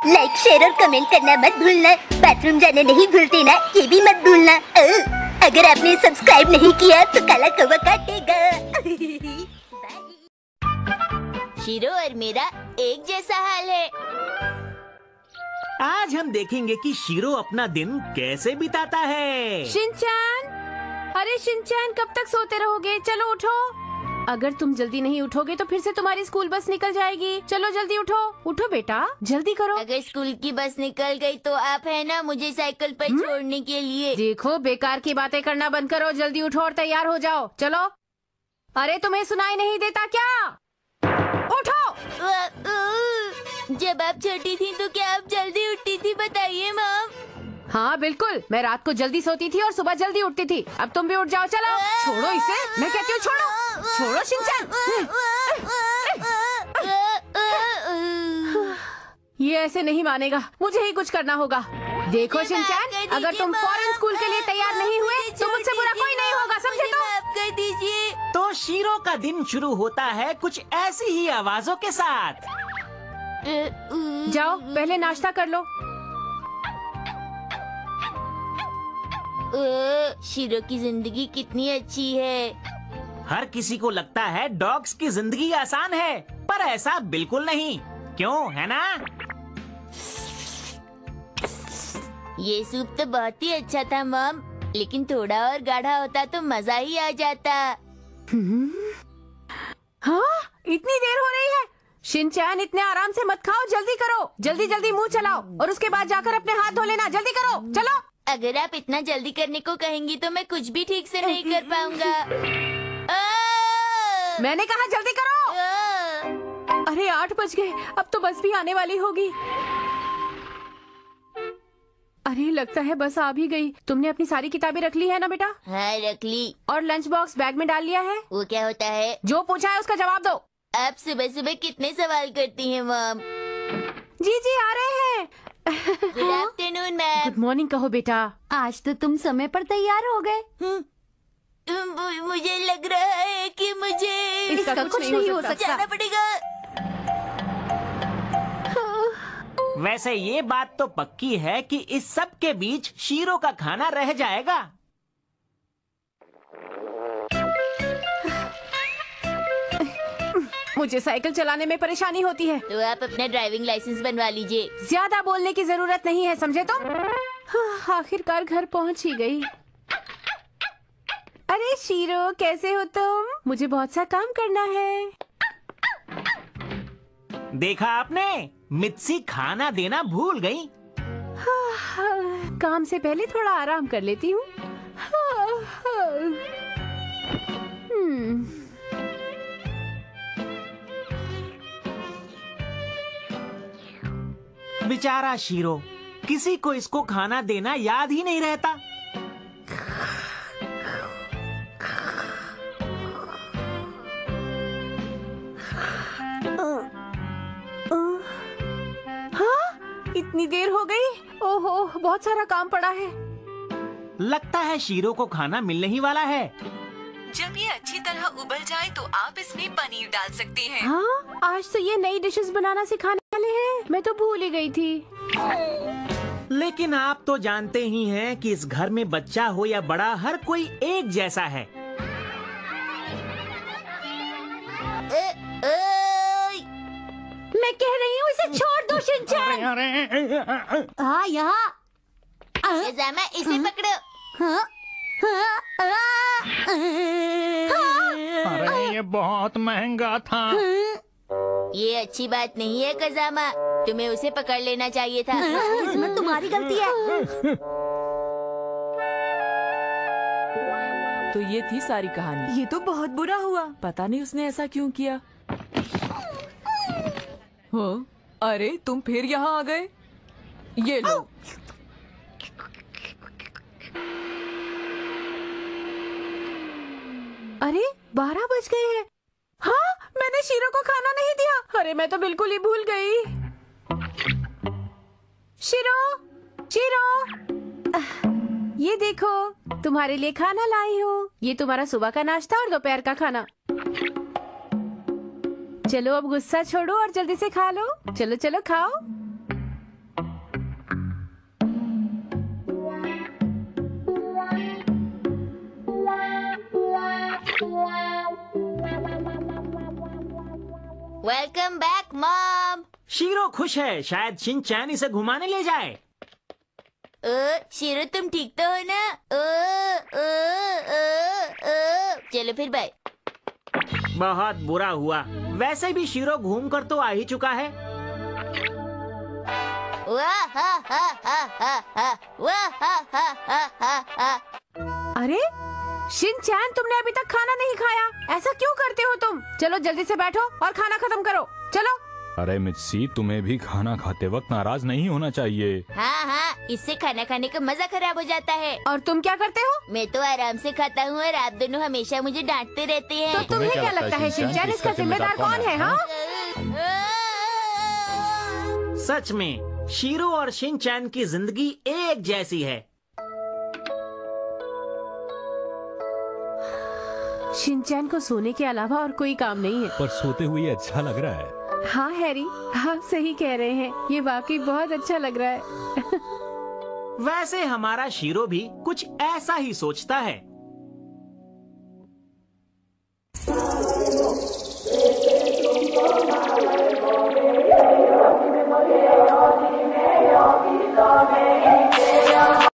Like share और comment करना मत भूलना। बाथरूम जाना नहीं भूलते ना, ये भी मत भूलना। अगर आपने सब्सक्राइब नहीं किया तो काला कौवा काटेगा। शीरो और मेरा एक जैसा हाल है। आज हम देखेंगे कि शीरो अपना दिन कैसे बिताता है। शिनचैन, अरे शिनचैन कब तक सोते रहोगे? चलो उठो। अगर तुम जल्दी नहीं उठोगे तो फिर से तुम्हारी स्कूल बस निकल जाएगी। चलो जल्दी उठो, उठो बेटा, जल्दी करो। अगर स्कूल की बस निकल गई तो आप है ना मुझे साइकिल पर छोड़ने के लिए। देखो, बेकार की बातें करना बंद करो, जल्दी उठो और तैयार हो जाओ। चलो। अरे तुम्हें सुनाई नहीं देता क्या? उठो। जब आप छोटी थी तो क्या आप जल्दी उठती थी? बताइए मॉम। हाँ बिल्कुल, मैं रात को जल्दी सोती थी और सुबह जल्दी उठती थी। अब तुम भी उठ जाओ। चलो छोड़ो इसे, मैं कहती हूँ छोड़ो, छोड़ो शिनचैन। ये ऐसे नहीं मानेगा, मुझे ही कुछ करना होगा। देखो शिनचैन, अगर तुम फौरन स्कूल के लिए तैयार नहीं हुए तो मुझसे बुरा कोई नहीं होगा, समझे? तो माफ कर दीजिए। तो शीरो का दिन शुरू होता है कुछ ऐसी ही आवाजों के साथ। जाओ पहले नाश्ता कर लो। शीरो की जिंदगी कितनी अच्छी है। हर किसी को लगता है डॉग्स की जिंदगी आसान है, पर ऐसा बिल्कुल नहीं। क्यों, है ना? ये सूप तो बहुत ही अच्छा था मॉम, लेकिन थोड़ा और गाढ़ा होता तो मजा ही आ जाता। हाँ, इतनी देर हो रही है। शिनचैन इतने आराम से मत खाओ, जल्दी करो, जल्दी जल्दी मुंह चलाओ और उसके बाद जाकर अपने हाथ धो लेना। जल्दी करो, चलो। अगर आप इतना जल्दी करने को कहेंगी तो मैं कुछ भी ठीक से नहीं कर पाऊंगा। मैंने कहा जल्दी करो। अरे 8 बज गए, अब तो बस भी आने वाली होगी। अरे लगता है बस आ भी गई। तुमने अपनी सारी किताबें रख ली है ना बेटा? हाँ रख ली। और लंच बॉक्स बैग में डाल लिया है? वो क्या होता है? जो पूछा है उसका जवाब दो। आप सुबह सुबह कितने सवाल करती हैं मॉम? जी जी आ रहे हैं। Good afternoon ma'am. Good morning कहो बेटा। आज तो तुम समय पर तैयार हो गए। मुझे लग रहा है कि मुझे इसका कुछ नहीं हो सकता। जाना पड़ेगा। वैसे ये बात तो पक्की है कि इस सब के बीच शीरो का खाना रह जाएगा। मुझे साइकिल चलाने में परेशानी होती है। तो आप अपना ड्राइविंग लाइसेंस बनवा लीजिए। ज्यादा बोलने की जरूरत नहीं है, समझे तुम? हाँ, आखिरकार घर पहुंच ही गई। अरे शीरो, कैसे हो तुम? मुझे बहुत सा काम करना है। देखा आपने, मित्सी खाना देना भूल गई। काम से पहले थोड़ा आराम कर लेती हूँ। बेचारा शीरो, किसी को इसको खाना देना याद ही नहीं रहता। इतनी देर हो गई। ओहो, बहुत सारा काम पड़ा है। लगता है शीरो को खाना मिलने ही वाला है। जब ये अच्छी तरह उबल जाए तो आप इसमें पनीर डाल सकते हैं। हाँ, आज तो ये नई डिशेस बनाना सिखाने वाले हैं। मैं तो भूल ही गई थी। लेकिन आप तो जानते ही हैं कि इस घर में बच्चा हो या बड़ा, हर कोई एक जैसा है। मैं कह रही हूँ इसे छोड़ दो शिनचैन। हाँ यहाँ। शाज़ामा, इसे पकड़ो। हाँ? अरे ये बहुत महंगा था। ये अच्छी बात नहीं है कज़ामा, तुम्हें उसे पकड़ लेना चाहिए था। इसमें तुम्हारी गलती है। तो ये थी सारी कहानी। ये तो बहुत बुरा हुआ, पता नहीं उसने ऐसा क्यों किया। हाँ? अरे तुम फिर यहाँ आ गए। ये लो। अरे 12 बज गए हैं। हाँ, मैंने शीरो को खाना नहीं दिया। अरे मैं तो बिल्कुल ही भूल गई। शीरो, शीरो, ये देखो, तुम्हारे लिए खाना लाई हूँ। ये तुम्हारा सुबह का नाश्ता और दोपहर का खाना। चलो अब गुस्सा छोड़ो और जल्दी से खा लो। चलो चलो खाओ। Welcome back mom. शीरो खुश है, शायद शिनचैन इसे घुमाने ले जाए। शीरो तुम ठीक तो हो ना? चलो फिर बाय। बहुत बुरा हुआ। वैसे भी शीरो घूम कर तो आ ही चुका है। अरे शिनचैन, तुमने अभी तक खाना नहीं खाया, ऐसा क्यों करते हो तुम? चलो जल्दी से बैठो और खाना खत्म करो, चलो। अरे मिर्ची, तुम्हें भी खाना खाते वक्त नाराज नहीं होना चाहिए। हाँ, इससे खाना खाने का मजा खराब हो जाता है। और तुम क्या करते हो? मैं तो आराम से खाता हूँ और आप दोनों हमेशा मुझे डांटते रहते हैं। तो तुम्हें क्या लगता है शिनचैन, इसका जिम्मेदार कौन है? हाँ, सच में शीरो और शिनचैन की जिंदगी एक जैसी है। शिनचैन को सोने के अलावा और कोई काम नहीं है। पर सोते हुए अच्छा लग रहा है। हाँ हैरी, आप सही कह रहे हैं, ये वाकई बहुत अच्छा लग रहा है। वैसे हमारा शीरो भी कुछ ऐसा ही सोचता है।